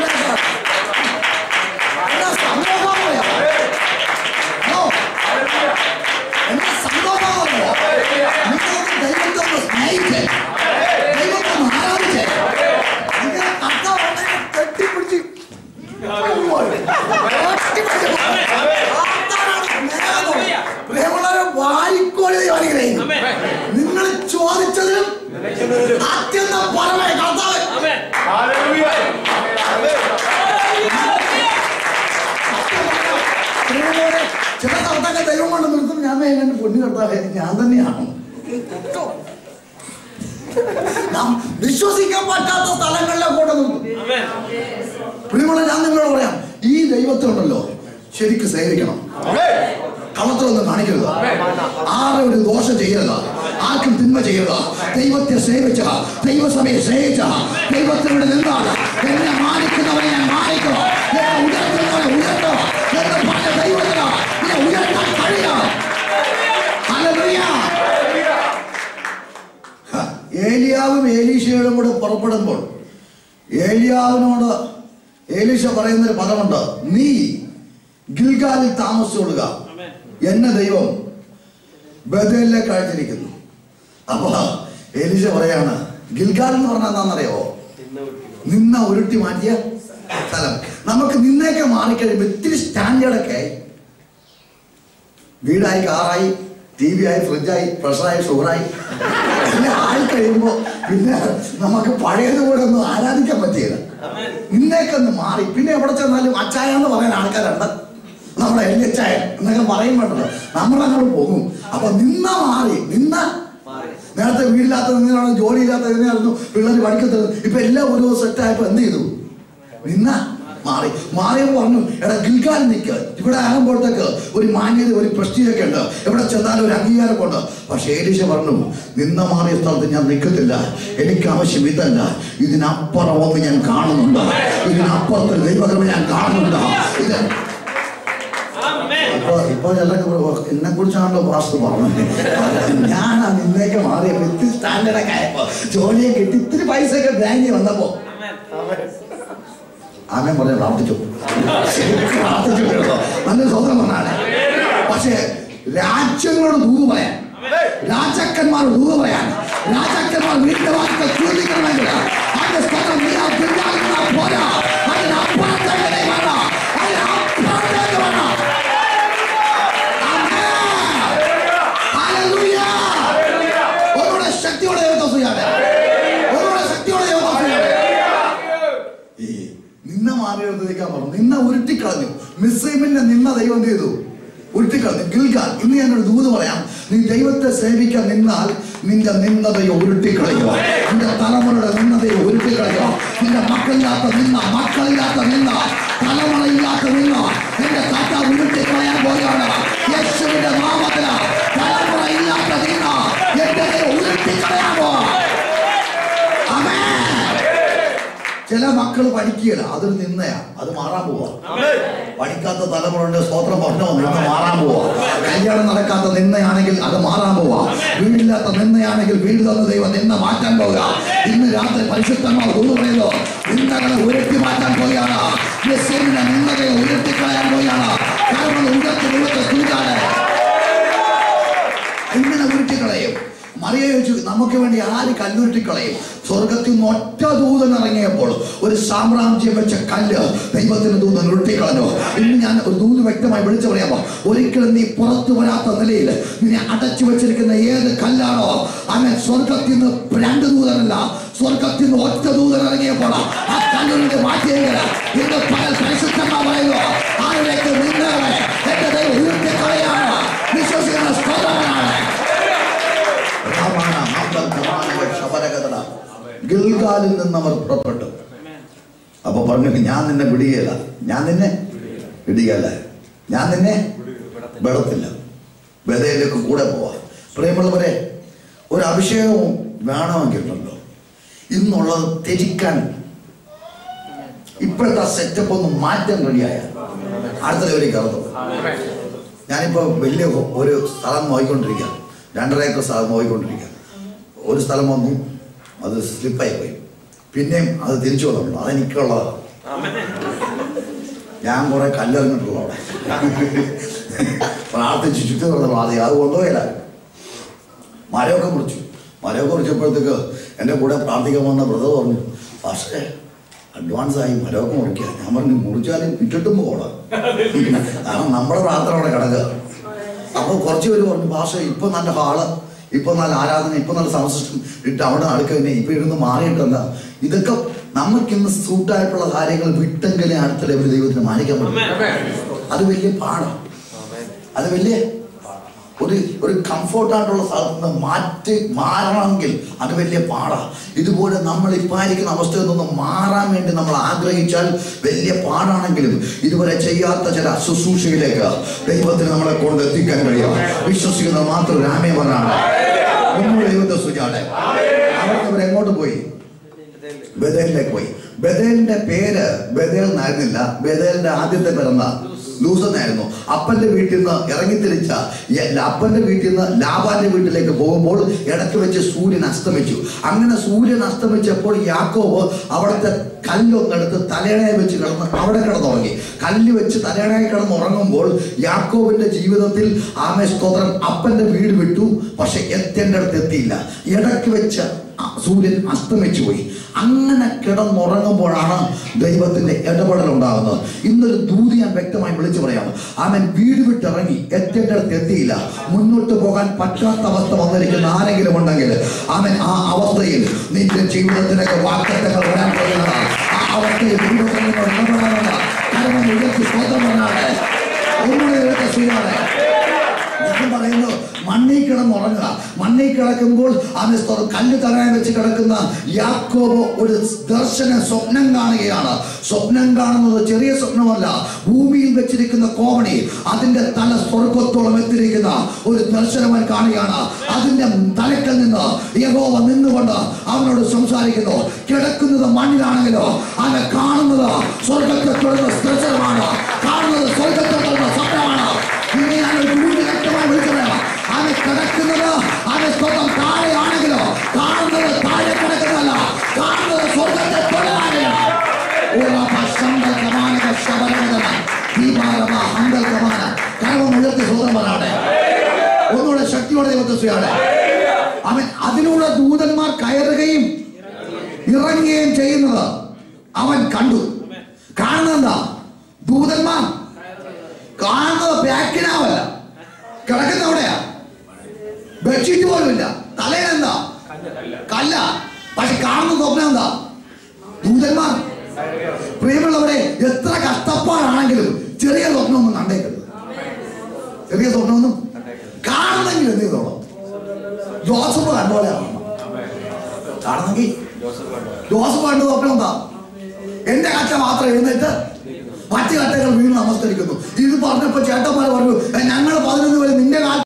[SPEAKER 1] നിങ്ങൾ ചോദിച്ചതിനും അത്യന്തം പരമായ കർത്താവ്. ചില സ്ഥലത്തൊക്കെ ദൈവം കൊണ്ട് നിർത്തും. ഞാൻ എന്റെ പൊന്നു കർത്താവ് ഞാൻ തന്നെയാണ്. വിശ്വസിക്കാൻ പറ്റാത്ത സ്ഥലങ്ങളിലെ കൂടെ നിർത്തും. പ്രിയമുള്ള ഞാൻ നിങ്ങളോട് പറയാം, ഈ ദൈവത്തെ ഉണ്ടല്ലോ ശരിക്കും സേവിക്കണം. കള്ളത്തിലൊന്നും കാണിക്കരുത്, ആരെ ഒരു ദോഷം ചെയ്യരുത്. ആർക്കും തിന്മ ചെയ്യുക. ദൈവത്തെ സേവിച്ച, ദൈവസഭയെ സ്നേഹിച്ച, ദൈവത്തിനോട് നിന്നാണ് എന്നെ മാനിക്കുന്നവരെ ഞാൻ മാനിക്കുക, എന്നെ ഉയർത്തുന്നവരെ ഉയർത്തുക എന്ന് പറഞ്ഞ ദൈവത്തിന് ഇന്നെ ഉയർത്താൻ കഴിയാം. ഹല്ലേലൂയ. ഏലിയാവും എലീശയോടും കൂടെ പുറപ്പെടുമ്പോൾ ഏലിയാവിനോട് എലീശ പറയുന്നൊരു പദമുണ്ട്, നീ ഗിൽഗാലിൽ താമസിച്ചുകൊള്ളുക, എന്നെ ദൈവം ബേഥേലിലേക്ക് അയച്ചിരിക്കുന്നു. അപ്പൊ എലീശ പറയാണ്, ഗിൽഗാൽ എന്ന് പറഞ്ഞാൽ എന്താണെന്നറിയോ? നിന്ന ഉരുട്ടി മാറ്റിയ സ്ഥലം. നമുക്ക് നിന്നേക്കെ മാറിക്കഴിയുമ്പോൾ ഇത്തിരി സ്റ്റാൻഡേർഡൊക്കെ വീടായി, കാറായി, TV ആയി, ഫ്രിഡ്ജായി, പ്രഷറായി, ഷുഗറായി പിന്നെ ആയി കഴിയുമ്പോൾ പിന്നെ നമുക്ക് പഴയതുപോലെ ഒന്നും ആരാധിക്കാൻ പറ്റിയില്ല. നിന്നേക്കൊന്ന് മാറി. പിന്നെ എവിടെ ചെന്നാലും അച്ചായ എന്ന് പറയാൻ ആൾക്കാരുണ്ട്, നമ്മുടെ എല്ലിച്ചായ എന്നൊക്കെ പറയുമ്പോഴല്ലോ നമ്മളങ്ങോട്ട് പോകും. അപ്പൊ നിന്ന മാറി. നിന്ന നേരത്തെ വീടില്ലാത്ത നിന്നാണ്, ജോലി ഇല്ലാത്ത നിന്നായിരുന്നു, പിള്ളേർ പഠിക്കത്തത്. ഇപ്പൊ എല്ലാം ഒരു സെറ്റായപ്പോ എന്ത് ചെയ്തു? നിന്ന മാറിയപ്പോൾ പറഞ്ഞു, എടാ ഗിൽഗാൽ നിൽക്കുക, ഇവിടെ ആകുമ്പോഴത്തേക്ക് ഒരു മാന്യത, ഒരു പ്രസ്റ്റീജൊക്കെ ഉണ്ട്, എവിടെ ചെന്നാലും ഒരു അംഗീകാരമൊക്കെ ഉണ്ട്. പക്ഷെ എലീശ പറഞ്ഞു, നിന്ന മാറിയ സ്ഥലത്ത് ഞാൻ നിൽക്കത്തില്ല, എനിക്ക് ആവശ്യം ഇതല്ല, ഇതിനപ്പുറം ഒന്ന് ഞാൻ കാണുന്നുണ്ട്, ഇതിനപ്പുറത്ത് ദൈവകൃപ ഞാൻ കാണുന്നുണ്ട്. ഇത് ഇപ്പൊ എന്നെ കുറിച്ചാണല്ലോ പാസ്റ്റർ പറഞ്ഞത്. ഞാൻ നിന്നേക്ക് മാറിയ ഇത്തിരി സ്റ്റാൻഡേർഡൊക്കെ ആയപ്പോ, ജോലിയെ കിട്ടി, ഇത്തിരി പൈസയൊക്കെ ബാങ്കിൽ വന്നപ്പോ ആമേൻ പറഞ്ഞ് പ്രാർത്ഥിച്ചു. നല്ല സ്വന്തം പറഞ്ഞാണ്. പക്ഷേ രാജ്യങ്ങളോട് ദൂത് പറയാൻ, രാജാക്കന്മാരോട് ദൂത് പറയാൻ, രാജാക്കന്മാർ വീട്ടിലെ വാർത്ത ചോദിക്കണമെങ്കിൽ അതിന്റെ സ്ഥലം പോരാ, അതിനപ്പുറത്തേക്ക് വേണ്ട, അതിനപ്പുറത്തേക്ക് വേണ്ട. ഒന്നുകൂടെ ശക്തിയോടെ യോഗ്യതയാണ്, ഒന്നുകൂടെ ശക്തിയോടെ യോഗ്യതയാണ്. നിന്ന മാറിയെടുത്തേക്കാൻ പറഞ്ഞു, നിന്ന ഉരുട്ടിക്കളഞ്ഞു. മിസ്രൈമിന്റെ നിന്ന ദൈവം എന്ത് ചെയ്തു? ഉരുട്ടിക്കളഞ്ഞു. ഗിൽഗാൽ. ഇന്ന് ഞാനൊരു ദൂത് പറയാം, നീ ദൈവത്തെ സേവിക്കാൻ നിന്നാൽ നിന്റെ നിന്നതയെ ഉരുട്ടിക്കളയുക, നിന്റെ തലമുറയുടെ നിന്നതയെ ഉരുട്ടിക്കളയുക. നിന്റെ മക്കളില്ലാത്ത നിന്ന, മക്കളില്ലാത്ത നിന്ന, തലമുറയില്ലാത്ത നിന്ന എന്റെ താത്ത ഉരുട്ടിക്കളയാൻ പോവുകയാണ്. യേശുവിന്റെ നാമത്തില് തലമുറയില്ലാത്ത നിന്ന എന്റെ ഉരുട്ടിക്കളയാൻ പോവാ. ചില മക്കൾ പഠിക്കുകയില്ല, അതൊരു നിന്നയാ, അത് മാറാൻ പോവാ. പഠിക്കാത്ത തലമുറയുടെ സ്തോത്രം പറഞ്ഞോ, നിന്ന് മാറാൻ പോവാ. കല്യാണം നടക്കാത്ത നിന്നയാണെങ്കിൽ അത് മാറാൻ പോവാ. വീടില്ലാത്ത നിന്നയാണെങ്കിൽ വീട് തന്ന ദൈവം നിന്ന മാറ്റാൻ പോവുക. ഇന്ന് രാത്രി പരിശുദ്ധമായി പറയുന്നു, നിന്നകളെ ഉയർത്തി മാറ്റാൻ പോവുകയാണ്. നിന്നകളെ ഉയർത്തിക്കളയാൻ പോവുകയാണ്. കാരണം ഉയർത്തി ദൈവത്തെ സൂചാണ് ഇങ്ങനെ ഉരുട്ടിക്കളയും. മറിയ ചോദിച്ചു, നമുക്ക് വേണ്ടി ആര് കല്ലുരുട്ടിക്കളയും? സ്വർഗത്തിൽ നിന്ന് ഒറ്റ ദൂതൻ ഇറങ്ങിയപ്പോൾ ഒരു സാമ്രാജ്യം വെച്ച കല്ല് ദൈവത്തിന്റെ ദൂതൻ ഉരുട്ടിക്കളഞ്ഞു. ഇന്ന് ഞാൻ ഒരു ദൂത് വ്യക്തമായി വിളിച്ചു പറയാമോ? ഒരിക്കലും നീ പുറത്തു വരാത്ത നിലയിൽ നിന്നെ അടച്ചു വെച്ചിരിക്കുന്ന ഏത് കല്ലാണോ, അങ്ങനെ സ്വർഗത്തിൽ നിന്ന് രണ്ട് ദൂതനല്ല, സ്വർഗത്തിൽ നിന്ന് ഒറ്റ ദൂതൻ ഇറങ്ങിയപ്പോൾ ആ കല്ലുരുട്ടി മാറ്റിയെങ്കിൽ ഇന്ന് പല പരിശുദ്ധന്മാർ പറയുന്നു, ആരുടെയൊക്കെ നിന്നകളെ എന്റെ ദൈവം ഉയർത്തിക്കളയാണ്. വിശ്വസിക്കുന്ന സ്തോത്രമാണ്. ഗിൽഗാലിൽ നിന്ന് അവർ പുറപ്പെട്ടു. അപ്പൊ പറഞ്ഞു, ഞാൻ നിന്നെ വിടുകയില്ല, ഞാൻ നിന്നെ വിടുകയല്ല, ഞാൻ നിന്നെ വിടത്തില്ല, ബേഥേലിലേക്ക് കൂടെ പോവാ. പ്രിയമുള്ളവരെ, ഒരു അഭിഷേകവും വേണമെങ്കിലുണ്ടല്ലോ, ഇന്നുള്ളത് ത്യജിക്കാൻ ഇപ്പോഴത്തെ സെറ്റപ്പ് ഒന്ന് മാറ്റാൻ റെഡിയായ അടുത്ത ലെവലിൽ കയറുന്നു. ഞാനിപ്പോ വലിയ ഒരു സ്ഥലം നോക്കിക്കൊണ്ടിരിക്കുക, 2.5 ഏക്കർ സ്ഥലം നോക്കിക്കൊണ്ടിരിക്കുക. ഒരു സ്ഥലം വന്നു, അത് സ്ലിപ്പായി പോയി, പിന്നെയും അത് തിരിച്ചു വന്നിട്ടുണ്ട്. അതെനിക്കുള്ളതാണ്. ഞാൻ കുറെ കല്ലെറിഞ്ഞിട്ടുള്ള അവിടെ പ്രാർത്ഥിച്ചു ചുറ്റി തുറന്നു. അത് കൊണ്ടുപോയില്ല. മരമൊക്കെ മുറിച്ചപ്പോഴത്തേക്ക് എൻ്റെ കൂടെ പ്രാർത്ഥിക്കാൻ വന്ന ബ്രദർ പറഞ്ഞു, പക്ഷേ അഡ്വാൻസായി മരമൊക്കെ മുറിക്കുക. ഞാൻ പറഞ്ഞു, മുറിച്ചാലും ഇട്ടിട്ടും പോകണം, കാരണം നമ്മുടെ പ്രാർത്ഥന അവിടെ കിടക്കുക. അപ്പോൾ കുറച്ച് പേര് പറഞ്ഞു, ഭാഷ ഇപ്പൊ നല്ല ഹാള്, ഇപ്പൊ നല്ല ആരാധന, ഇപ്പൊ നല്ല സൗണ്ട് സിസ്റ്റം ഇട്ട് അവിടെ അടുക്കന്നെ ഇപ്പൊ ഇരുന്ന് മാറിയിട്ടല്ല. ഇതൊക്കെ നമുക്കിന്ന് സൂട്ടായിട്ടുള്ള കാര്യങ്ങൾ വിട്ടെങ്കിലേ അടുത്ത ലെവൽ ദൈവത്തിന് മാനിക്കാൻ പറ്റും. അത് വലിയ പാടാണ്. അത് വലിയ ഒരു കംഫോർട്ടായിട്ടുള്ള സ്ഥലത്ത് നിന്ന് മാറണമെങ്കിൽ അത് വലിയ പാടാണ്. ഇതുപോലെ നമ്മൾ ഇപ്പായിരിക്കുന്ന അവസ്ഥയിൽ നിന്ന് മാറാൻ വേണ്ടി നമ്മൾ ആഗ്രഹിച്ചാൽ വലിയ പാടാണെങ്കിലും ഇതുവരെ ചെയ്യാത്ത ചില ശുശ്രൂഷയിലേക്ക് ദൈവത്തിന് നമ്മളെ കൊണ്ട് എത്തിക്കാൻ കഴിയും. വിശ്വസിക്കുന്നത് മാത്രം രാമേ പറഞ്ഞാണ്. ദൈവത്തെ സ്തുതിച്ചാട്ടെ. അവർ എങ്ങോട്ട് പോയി? ബഥേലിലേക്ക് പോയി. ബഥേലിന്റെ പേര് ബഥേൽ എന്നായിരുന്നില്ല. ബഥേലിന്റെ ആദ്യത്തെ പേരെന്താ? ലൂസ് എന്നായിരുന്നു. അപ്പന്റെ വീട്ടിൽ നിന്ന് ഇറങ്ങിത്തിരിച്ച അപ്പന്റെ വീട്ടിൽ നിന്ന് ലാബാന്റെ വീട്ടിലേക്ക് പോകുമ്പോൾ ഇടയ്ക്ക് വെച്ച് സൂര്യൻ അസ്തമിച്ചു. അങ്ങനെ സൂര്യൻ അസ്തമിച്ചപ്പോൾ യാക്കോബ് അവിടുത്തെ കല്ലൊന്നെടുത്ത് തലയണയെ വെച്ച് കിടന്ന് അവിടെ കിടന്നുറങ്ങി. കല്ല് വെച്ച് തലയണയെ കിടന്നുറങ്ങുമ്പോൾ യാക്കോബിന്റെ ജീവിതത്തിൽ സ്തോത്രം അപ്പന്റെ വീട് വിട്ടു. പക്ഷെ എത്തേണ്ട അടുത്ത് എത്തിയില്ല. ഇടയ്ക്ക് വെച്ച് സൂര്യൻ അസ്തമിച്ചു പോയി. അങ്ങനെ കിടന്നുറങ്ങുമ്പോഴാണ് ദൈവത്തിന്റെ ഇടപെടൽ ഉണ്ടാകുന്നത്. ഇന്നൊരു ദൂതി ഞാൻ വ്യക്തമായി വിളിച്ചു പറയാം. അവൻ വീട് വിട്ടിറങ്ങി എത്തേണ്ട അടുത്ത് എത്തിയില്ല. മുന്നോട്ട് പോകാൻ പറ്റാത്ത അവസ്ഥ വന്നിരിക്കുന്ന ആരെങ്കിലും ഉണ്ടെങ്കിൽ അവൻ ആ അവസ്ഥയിൽ നിന്റെ ജീവിതത്തിനൊക്കെ വാഗ്ദത്തങ്ങൾ വരാൻ പോകുന്നതാണ്. ആ അവസ്ഥയിൽ ദൈവത്തിനോട് ഇടപെടാനുള്ള കാരണം ഉയർത്തി സ്വന്തം വന്നാണ്. ഒന്നുകൂടെ ശരിയാണ്. ഞാൻ പറയുന്നു, മണ്ണിൽ കിടന്നുറങ്ങുക. മണ്ണിൽ കിടക്കുമ്പോൾ കല്ല് തലയായി വെച്ച് കിടക്കുന്ന യാക്കോബ് ഒരു സ്വപ്നം കാണുകയാണ്. സ്വപ്നം കാണുന്നത് ചെറിയ സ്വപ്നമല്ല. ഭൂമിയിൽ വെച്ചിരിക്കുന്ന കോവണി അതിന്റെ തല സ്വർഗത്തോളം എത്തിയിരിക്കുന്ന ഒരു ദർശനമായി കാണുകയാണ്. അതിന്റെ തലക്കൽ നിന്ന് യഹോവ നിന്നുകൊണ്ട് അവനോട് സംസാരിക്കുന്നു. കിടക്കുന്നത് മണ്ണിലാണെങ്കിലോ അവൻ കാണുന്നത് സ്വർഗത്തെ തുടർന്ന ദർശനമാണ്. കാണുന്നത് സ്വർഗത്തെ തുടർന്ന സ്വപ്നമാണ്. ഇനി ഞാനൊരു വ്യക്തമായി വിളിച്ചു പറയാം. അവൻ കിടക്കുന്നത് അവൻ സ്വന്തം താഴെയാണെങ്കിലോ കാണുന്നത് താഴെ കിടക്കുന്നതല്ല, കാണുന്നത് സ്വർഗത്തെ തുടരാനെയാണ്. ഉയർത്തി സ്വന്തം പറയാടെ. ഒന്നുകൂടെ ശക്തിയോടെ ദൈവത്തെ സ്തുതിയാടെ. അവൻ അതിലൂടെ ദൂതന്മാർ കയറുകയും ഇറങ്ങുകയും ചെയ്യുന്നത് അവൻ കണ്ടു. കാണുന്നതെന്താ? ദൂതന്മാർ കാണുന്നത് ബാക്കിനാവല്ല, കിടക്കുന്ന അവിടെയാ. ബെഡ്ഷീറ്റ് പോലുമില്ല. തലയിലെന്താ? കല്ല. പക്ഷെ കാണുന്ന സ്വപ്നം എന്താ? ദൂതന്മാർ. പ്രിയമുള്ളവരെ, എത്ര കഷ്ടപ്പാടാണെങ്കിലും ചെറിയ സ്വപ്നമൊന്നും കണ്ടേക്കരുത്. ചെറിയ സ്വപ്നമൊന്നും കാണുന്നെങ്കിൽ എന്ത് ചെയ്തോളാം. ജോസഫ് കണ്ടുപോലെ കാണുന്നെങ്കിൽ ജോസഫ് കണ്ട സ്വപ്നം എന്താ? എന്റെ കച്ച മാത്രം എഴുന്നേറ്റ് മറ്റു കട്ടകൾ വീണ് നമസ്കരിക്കുന്നു. ഇത് പറഞ്ഞപ്പോ ചേട്ടന്മാർ പറഞ്ഞു, ഞങ്ങൾ 11 പേര് നിന്റെ